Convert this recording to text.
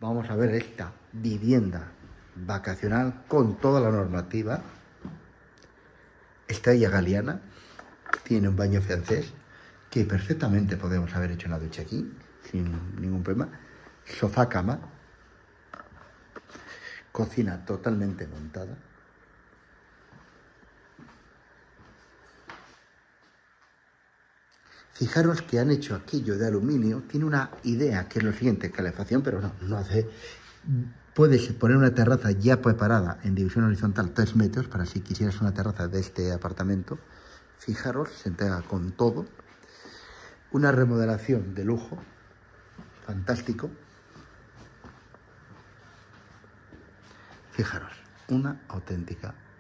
vamos a ver esta vivienda vacacional con toda la normativa. Estrella Galiana, tiene un baño francés que perfectamente podemos haber hecho una ducha aquí sin ningún problema. Sofá cama, cocina totalmente montada. Fijaros que han hecho aquello de aluminio, tiene una idea que es lo siguiente, calefacción, pero no hace. Puedes poner una terraza ya preparada en división horizontal 3 metros, para si quisieras una terraza de este apartamento. Fijaros, se entrega con todo. Una remodelación de lujo, fantástico. Fijaros, una auténtica